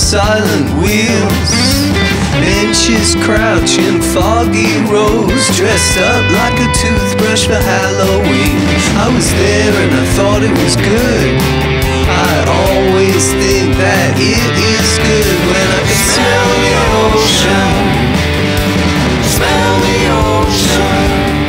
silent wheels. Benches crouching, foggy rows, dressed up like a toothbrush for Halloween. I was there and I thought it was good. I always think that it is good when I can smell the ocean. Smell the ocean.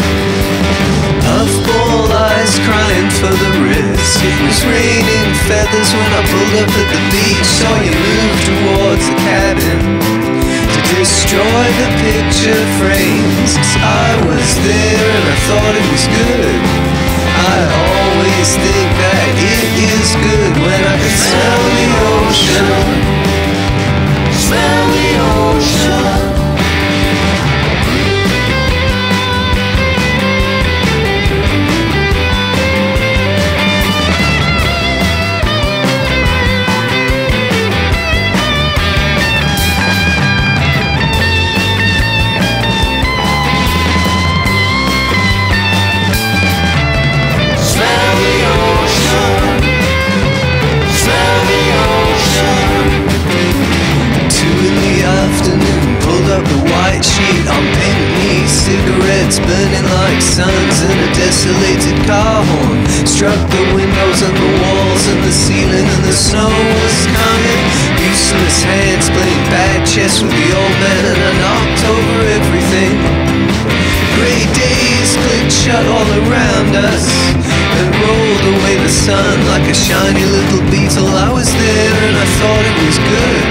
Puffball eyes crying for the risk. It was raining feathers when I pulled up at the beach. Saw you move towards the cabin to destroy the picture frames. I was there and I thought it was good. I always think that it is good when I can smell the ocean. Smell the ocean. Burning like suns and a desolated car horn struck the windows and the walls and the ceiling, and the snow was coming. Useless hands playing bad chess with the old man, and I knocked over everything. Grey days clicked shut all around us and rolled away the sun like a shiny little beetle. I was there and I thought it was good.